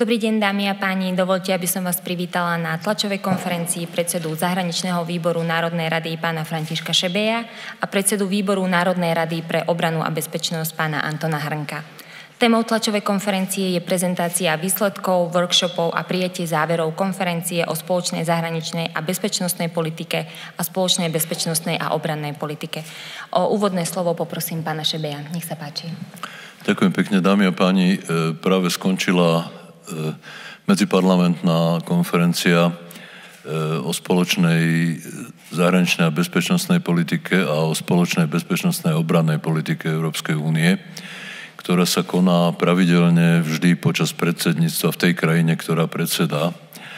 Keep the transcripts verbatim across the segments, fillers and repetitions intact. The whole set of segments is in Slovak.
Dobrý deň, dámy a páni. Dovoľte, aby som vás privítala na tlačovej konferencii predsedu Zahraničného výboru Národnej rady pána Františka Šebeja a predsedu výboru Národnej rady pre obranu a bezpečnosť pána Antona Hrnka. Témou tlačovej konferencie je prezentácia výsledkov, workshopov a prijatie záverov konferencie o spoločnej zahraničnej a bezpečnostnej politike a spoločnej bezpečnostnej a obrannej politike. O úvodné slovo poprosím pána Šebeja. Nech sa páči. Ďakujem pekne, dámy a páni. Práve skončila medziparlamentná konferencia o spoločnej zahraničnej a bezpečnostnej politike a o spoločnej bezpečnostnej obrannej politike Európskej únie, ktorá sa koná pravidelne vždy počas predsedníctva v tej krajine, ktorá predsedá.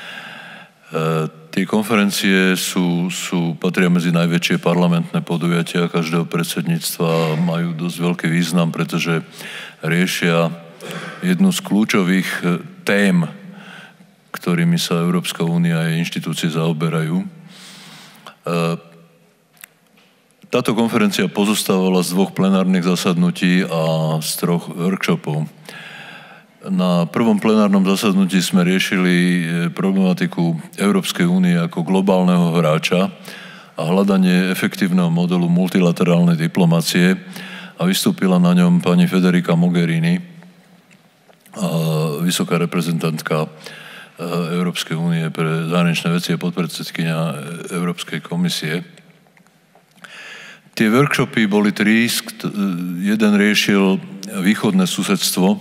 Tie konferencie sú, sú, patria medzi najväčšie parlamentné podujatia každého predsedníctva, majú dosť veľký význam, pretože riešia jednu z kľúčových tém, ktorými sa Európska únia a jej inštitúcie zaoberajú. Táto konferencia pozostávala z dvoch plenárnych zasadnutí a z troch workshopov. Na prvom plenárnom zasadnutí sme riešili problematiku Európskej únie ako globálneho hráča a hľadanie efektívneho modelu multilaterálnej diplomácie a vystúpila na ňom pani Federica Mogherini, vysoká reprezentantka Európskej únie pre zahraničné veci a podpredsedkyňa Európskej komisie. Tie workshopy boli tri. Jeden riešil východné susedstvo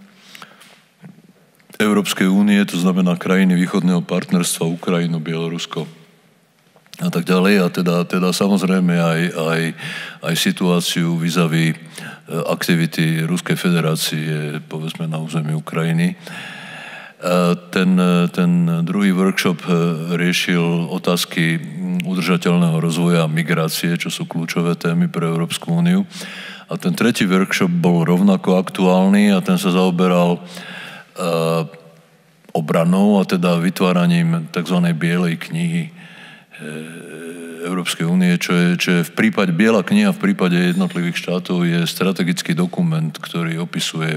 Európskej únie, to znamená krajiny východného partnerstva, Ukrajinu, Bielorusko a tak ďalej. A teda, teda samozrejme aj, aj, aj situáciu vis-a-vis aktivity Ruskej federácie, povedzme, na území Ukrajiny. Ten, ten druhý workshop riešil otázky udržateľného rozvoja a migrácie, čo sú kľúčové témy pre Európsku úniu. A ten tretí workshop bol rovnako aktuálny a ten sa zaoberal uh, obranou a teda vytváraním tzv. Bielej knihy Európskej únie, čo je, čo je v prípade, Biela kniha v prípade jednotlivých štátov je strategický dokument, ktorý opisuje e,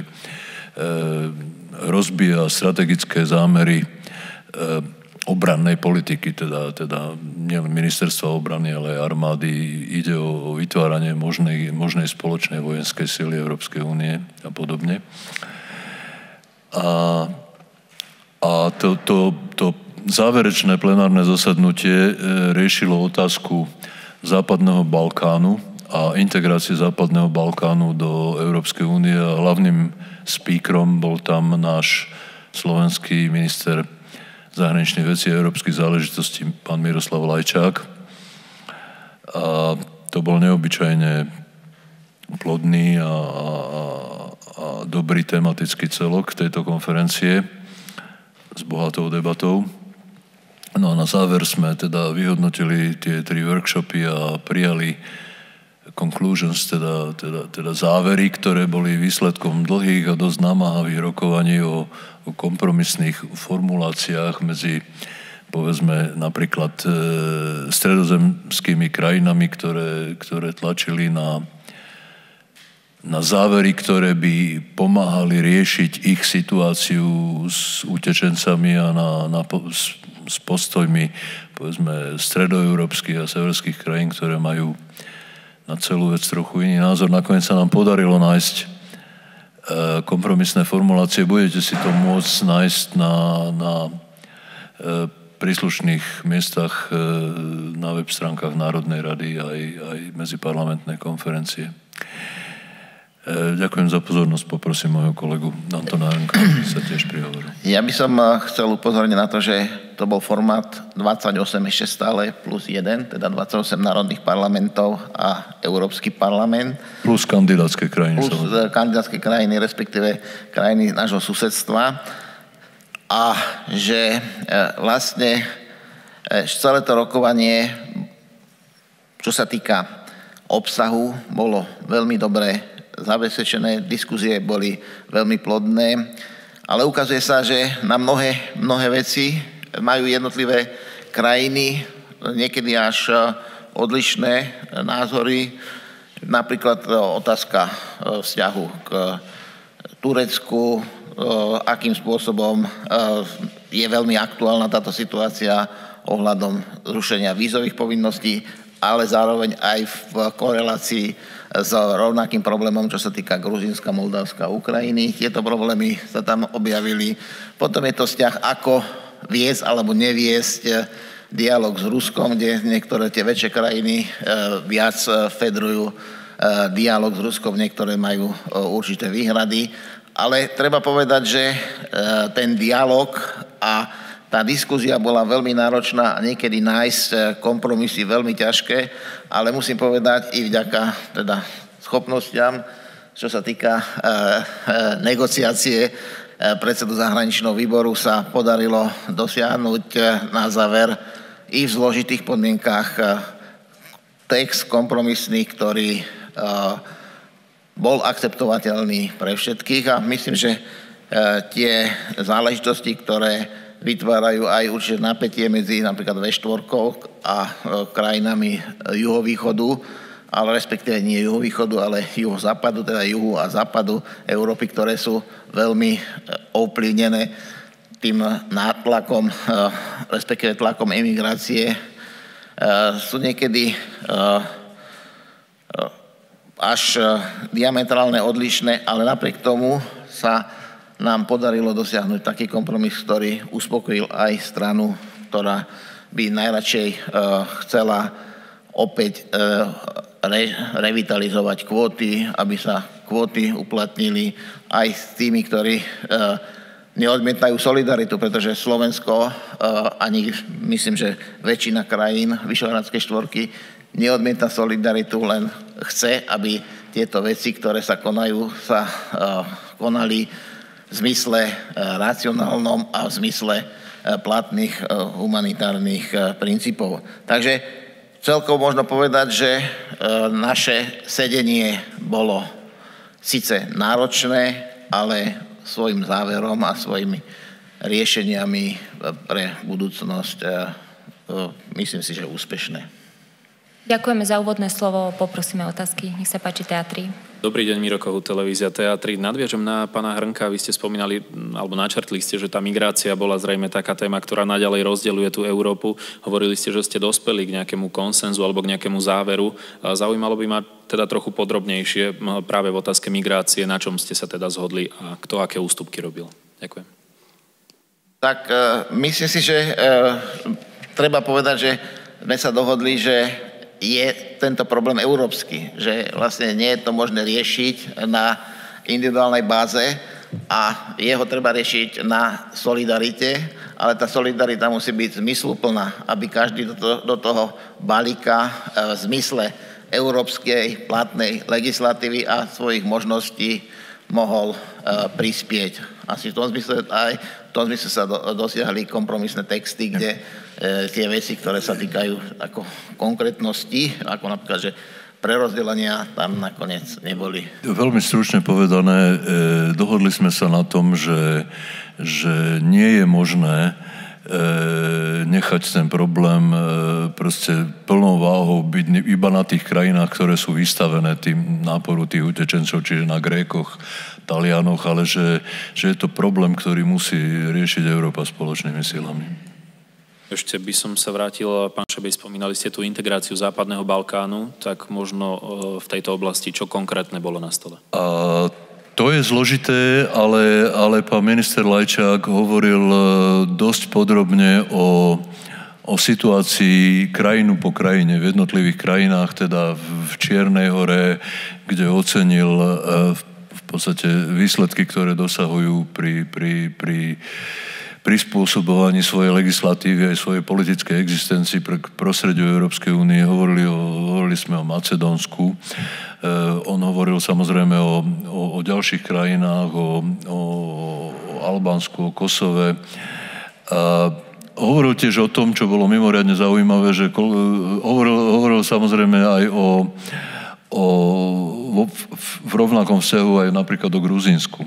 hrozby a strategické zámery e, obrannej politiky, teda, teda nielen ministerstva obrany, ale aj armády. Ide o, o vytváranie možnej, možnej spoločnej vojenskej sily Európskej únie a podobne. A, a to, to, to záverečné plenárne zasadnutie riešilo otázku Západného Balkánu a integrácie Západného Balkánu do Európskej únie. Hlavným speakerom bol tam náš slovenský minister zahraničných vecí a európskych záležitostí, pán Miroslav Lajčák. A to bol neobyčajne plodný a, a, a dobrý tematický celok tejto konferencie s bohatou debatou. No a na záver sme teda vyhodnotili tie tri workshopy a prijali conclusions, teda, teda, teda závery, ktoré boli výsledkom dlhých a dosť namáhavých rokovaní o, o kompromisných formuláciách medzi, povedzme, napríklad e, stredozemskými krajinami, ktoré, ktoré tlačili na, na závery, ktoré by pomáhali riešiť ich situáciu s utečencami a na, na s, s postojmi, povedzme, stredoeurópskych a severských krajín, ktoré majú na celú vec trochu iný názor. Nakoniec sa nám podarilo nájsť e, kompromisné formulácie. Budete si to môcť nájsť na, na e, príslušných miestach e, na web stránkach Národnej rady aj, aj medziparlamentnej konferencie. Ďakujem za pozornosť. Poprosím môjho kolegu Antona Hrnka, aby sa tiež prihovoril. Ja by som chcel upozorniť na to, že to bol formát dvadsaťosem ešte stále plus jeden, teda dvadsaťosem národných parlamentov a Európsky parlament. Plus kandidátske krajiny. Plus samozrejme. Kandidátske krajiny, respektíve krajiny nášho susedstva. A že vlastne celé to rokovanie, čo sa týka obsahu, bolo veľmi dobré zabezpečené, diskusie boli veľmi plodné, ale ukazuje sa, že na mnohé, mnohé veci majú jednotlivé krajiny niekedy až odlišné názory. Napríklad otázka vzťahu k Turecku, akým spôsobom je veľmi aktuálna táto situácia ohľadom zrušenia vízových povinností, ale zároveň aj v korelácii s rovnakým problémom, čo sa týka Gruzínska, Moldavska, Ukrajiny. Tieto problémy sa tam objavili. Potom je to vzťah, ako viesť alebo neviesť dialog s Ruskom, kde niektoré tie väčšie krajiny viac fedrujú dialog s Ruskom, niektoré majú určité výhrady. Ale treba povedať, že ten dialog a tá diskusia bola veľmi náročná a niekedy nájsť kompromisy veľmi ťažké, ale musím povedať i vďaka teda schopnostiam, čo sa týka negociácie predsedu zahraničného výboru, sa podarilo dosiahnuť na záver i v zložitých podmienkách text kompromisný, ktorý bol akceptovateľný pre všetkých a myslím, že tie záležitosti, ktoré vytvárajú aj určite napätie medzi napríklad vé štyri a krajinami juhovýchodu, ale respektíve nie juhovýchodu, ale juhozápadu, teda juhu a západu Európy, ktoré sú veľmi ovplyvnené tým nátlakom, respektíve tlakom emigrácie, sú niekedy až diametrálne odlišné, ale napriek tomu sa nám podarilo dosiahnuť taký kompromis, ktorý uspokojil aj stranu, ktorá by najradšej chcela opäť re, revitalizovať kvóty, aby sa kvóty uplatnili aj s tými, ktorí neodmietajú solidaritu, pretože Slovensko, ani myslím, že väčšina krajín Vyšehradskej štvorky neodmieta solidaritu, len chce, aby tieto veci, ktoré sa konajú, sa konali v zmysle racionálnom a v zmysle platných humanitárnych princípov. Takže celkovo možno povedať, že naše sedenie bolo síce náročné, ale svojim záverom a svojimi riešeniami pre budúcnosť myslím si, že úspešné. Ďakujeme za úvodné slovo, poprosíme otázky. Nech sa páči, Teatri. Dobrý deň, Miro Kohut, televízia Teatri. Nadviažem na pána Hrnka, vy ste spomínali, alebo načrtli ste, že tá migrácia bola zrejme taká téma, ktorá naďalej rozdeľuje tú Európu. Hovorili ste, že ste dospeli k nejakému konsenzu alebo k nejakému záveru. Zaujímalo by ma teda trochu podrobnejšie práve v otázke migrácie, na čom ste sa teda zhodli a kto aké ústupky robil. Ďakujem. Tak myslím si, že treba povedať, že sme sa dohodli, že je tento problém európsky, že vlastne nie je to možné riešiť na individuálnej báze a jeho treba riešiť na solidarite, ale tá solidarita musí byť zmysluplná, aby každý do toho, do toho balíka v zmysle európskej platnej legislatívy a svojich možností mohol prispieť. Asi v tom zmysle aj v tom zmysle sa do, dosiahli kompromisné texty, kde tie veci, ktoré sa týkajú ako konkrétnosti, ako napríklad, že prerozdelenia tam nakoniec neboli. Veľmi stručne povedané, dohodli sme sa na tom, že, že nie je možné nechať ten problém proste plnou váhou byť iba na tých krajinách, ktoré sú vystavené tým náporu tých utečencov, čiže na Grékoch, Talianoch, ale že, že je to problém, ktorý musí riešiť Európa spoločnými silami. Ešte by som sa vrátil, pán Šebej, spomínali ste tú integráciu Západného Balkánu, tak možno v tejto oblasti, čo konkrétne bolo na stole? A to je zložité, ale, ale pán minister Lajčák hovoril dosť podrobne o, o situácii krajinu po krajine, v jednotlivých krajinách, teda v Čiernej Hore, kde ocenil v podstate výsledky, ktoré dosahujú pri, pri, pri prispôsobovaní svojej legislatívy aj svojej politickej existencii pre prostrediu Európskej únie. Hovorili, o, hovorili sme o Macedónsku. E, on hovoril samozrejme o, o, o ďalších krajinách, o, o, o Albánsku, o Kosove. A hovoril tiež o tom, čo bolo mimoriadne zaujímavé, že kol, hovoril, hovoril samozrejme aj o, o v, v rovnakom vzťahu aj napríklad o Gruzínsku.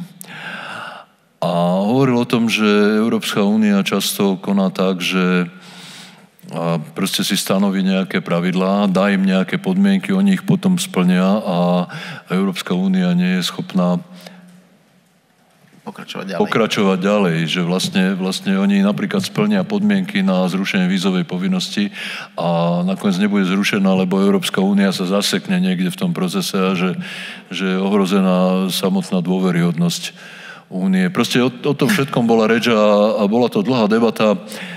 A hovoril o tom, že Európska únia často koná tak, že proste si stanoví nejaké pravidlá, dá im nejaké podmienky, oni ich potom splnia a Európska únia nie je schopná pokračovať ďalej. pokračovať ďalej, že vlastne, vlastne oni napríklad splnia podmienky na zrušenie vízovej povinnosti a nakoniec nebude zrušená, lebo Európska únia sa zasekne niekde v tom procese a že, že je ohrozená samotná dôveryhodnosť únie. Proste o, o tom všetkom bola reč a, a bola to dlhá debata. E,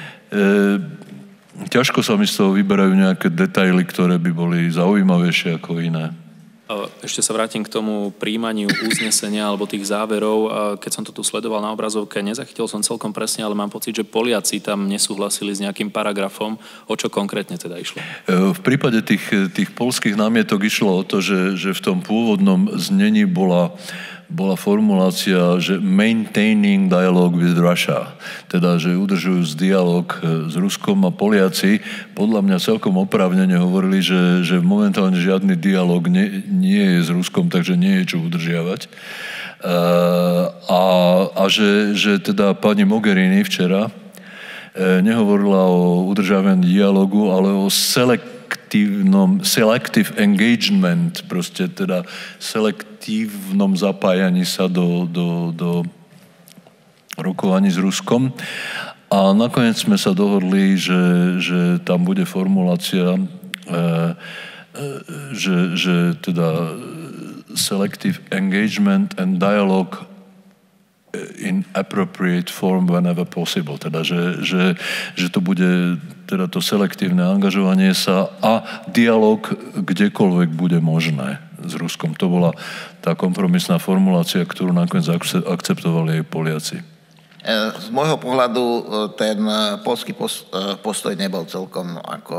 ťažko sa mi z toho vyberajú nejaké detaily, ktoré by boli zaujímavejšie ako iné. Ešte sa vrátim k tomu príjmaniu uznesenia alebo tých záverov. Keď som to tu sledoval na obrazovke, nezachytil som celkom presne, ale mám pocit, že Poliaci tam nesúhlasili s nejakým paragrafom. O čo konkrétne teda išlo? V prípade tých, tých poľských námietok išlo o to, že, že v tom pôvodnom znení bola bola formulácia, že maintaining dialogue with Russia, teda, že udržujú dialog s Ruskom a Poliaci podľa mňa celkom oprávnene hovorili, že, že momentálne žiadny dialog nie, nie je s Ruskom, takže nie je čo udržiavať. A, a že, že teda pani Mogherini včera nehovorila o udržiavaní dialogu, ale o select selective engagement, proste teda selektívnom zapájaní sa do, do, do rokovaní s Ruskom. A nakoniec sme sa dohodli, že, že tam bude formulácia, e, e, že, že teda selective engagement and dialogue in appropriate form whenever possible. Teda, že, že, že to bude teda to selektívne angažovanie sa a dialog kdekoľvek bude možné s Ruskom. To bola tá kompromisná formulácia, ktorú nakoniec akceptovali aj Poliaci. Z môjho pohľadu ten poľský postoj nebol celkom ako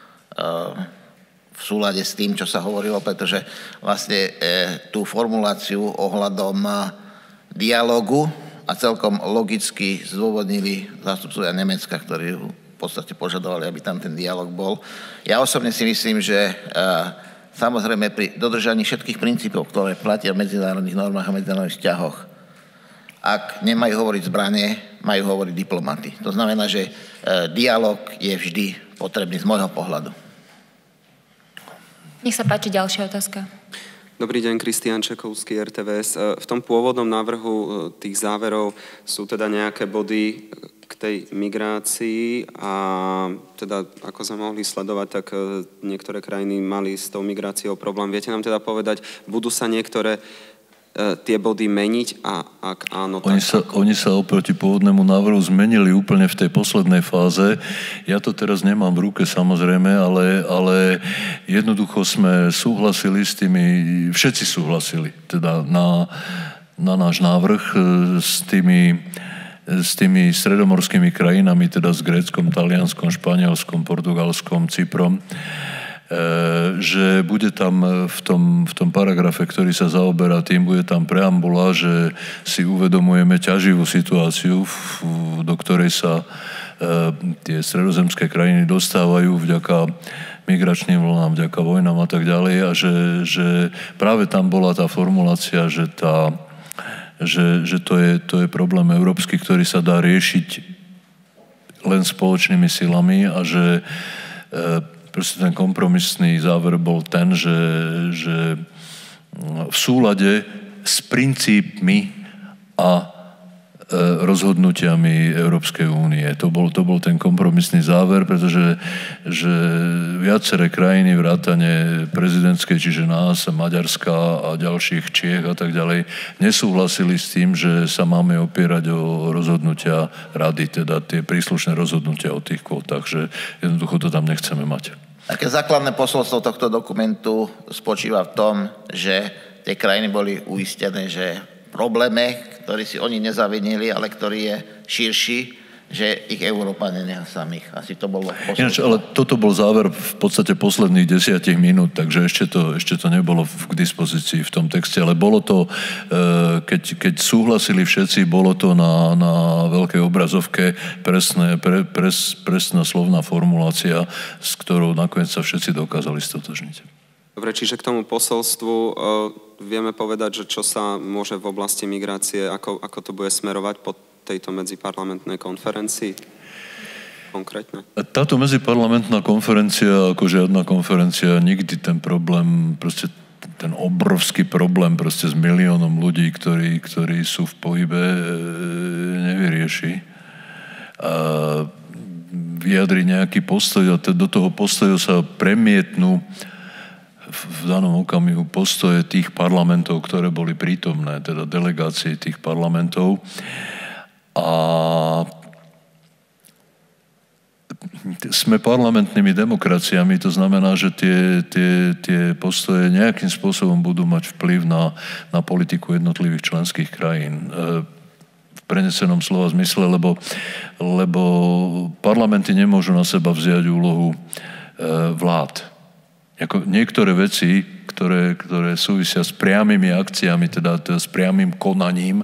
v súlade s tým, čo sa hovorilo, pretože vlastne tú formuláciu ohľadom dialógu a celkom logicky zdôvodnili zástupcovia Nemecka, ktorí v podstate požadovali, aby tam ten dialóg bol. Ja osobne si myslím, že samozrejme pri dodržaní všetkých princípov, ktoré platia v medzinárodných normách a medzinárodných vzťahoch, ak nemajú hovoriť zbranie, majú hovoriť diplomati. To znamená, že dialóg je vždy potrebný z môjho pohľadu. Nech sa páči ďalšia otázka. Dobrý deň, Kristián Čekovský, er té vé es. V tom pôvodnom návrhu tých záverov sú teda nejaké body k tej migrácii a teda, ako sme mohli sledovať, tak niektoré krajiny mali s tou migráciou problém. Viete nám teda povedať, budú sa niektoré tie body meniť a ak áno, tak oni sa, ako? Oni sa oproti pôvodnému návrhu zmenili úplne v tej poslednej fáze. Ja to teraz nemám v ruke samozrejme, ale, ale jednoducho sme súhlasili s tými, všetci súhlasili teda na, na náš návrh s tými, s tými stredomorskými krajinami, teda s Gréckom, Talianskom, Španielskom, Portugalskom, Cyprom, že bude tam v tom, v tom paragrafe, ktorý sa zaoberá tým, bude tam preambula, že si uvedomujeme ťaživú situáciu, do ktorej sa e, tie stredozemské krajiny dostávajú vďaka migračným vlnám, vďaka vojnám a tak ďalej a že, že práve tam bola tá formulácia, že, tá, že, že to, je, to je problém európsky, ktorý sa dá riešiť len spoločnými silami a že e, proste ten kompromisný záver bol ten, že, že v súlade s princípmi a rozhodnutiami Európskej únie. To bol, to bol ten kompromisný záver, pretože že viaceré krajiny vrátane prezidentskej, čiže nás, Maďarska a ďalších Čiech a tak ďalej, nesúhlasili s tým, že sa máme opierať o rozhodnutia rady, teda tie príslušné rozhodnutia o tých kvótach, že jednoducho to tam nechceme mať. Také základné posolstvo tohto dokumentu spočíva v tom, že tie krajiny boli uistené, že probléme, ktorý si oni nezavinili, ale ktorý je širší, že ich Európa nenechá samých. Asi to bolo posolstvo. Ináč, ale toto bol záver v podstate posledných desiatich minút, takže ešte to, ešte to nebolo k dispozícii v tom texte, ale bolo to, keď, keď súhlasili všetci, bolo to na, na veľkej obrazovke presné, pre, pres, presná slovná formulácia, s ktorou nakoniec sa všetci dokázali stotožniť. Dobre, čiže k tomu posolstvu e, vieme povedať, že čo sa môže v oblasti migrácie, ako, ako to bude smerovať po tejto medziparlamentnej konferencii konkrétne? Táto medziparlamentná konferencia, ako žiadna konferencia, nikdy ten problém proste ten obrovský problém proste s miliónom ľudí, ktorí, ktorí sú v pohybe, nevyrieši. A vyjadri nejaký postoj a do toho postoju sa premietnú v danom okamihu postoje tých parlamentov, ktoré boli prítomné, teda delegácie tých parlamentov. A sme parlamentnými demokraciami, to znamená, že tie, tie, tie postoje nejakým spôsobom budú mať vplyv na, na politiku jednotlivých členských krajín. V prenesenom slova zmysle, lebo, lebo parlamenty nemôžu na seba vziať úlohu vlád. Ako niektoré veci, ktoré, ktoré súvisia s priamými akciami, teda, teda s priamým konaním, e,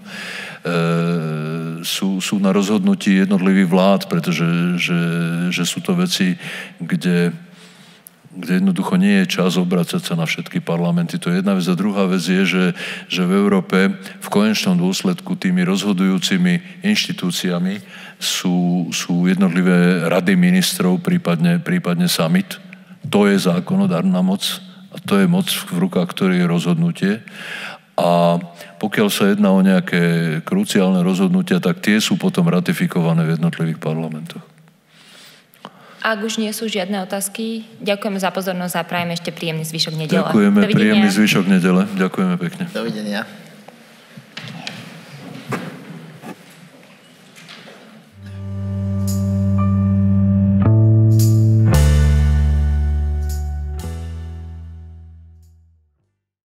sú, sú na rozhodnutí jednotlivých vlád, pretože že, že sú to veci, kde, kde jednoducho nie je čas obracať sa na všetky parlamenty. To je jedna vec. A druhá vec je, že, že v Európe v konečnom dôsledku tými rozhodujúcimi inštitúciami sú, sú jednotlivé rady ministrov, prípadne, prípadne summit. To je zákonodárna moc a to je moc v rukách, ktorý je rozhodnutie. A pokiaľ sa jedná o nejaké kruciálne rozhodnutia, tak tie sú potom ratifikované v jednotlivých parlamentoch. Ak už nie sú žiadne otázky, ďakujeme za pozornosť a prajem ešte príjemný zvyšok nedele. Ďakujeme, príjemný zvyšok nedele. Ďakujeme pekne. Dovidenia.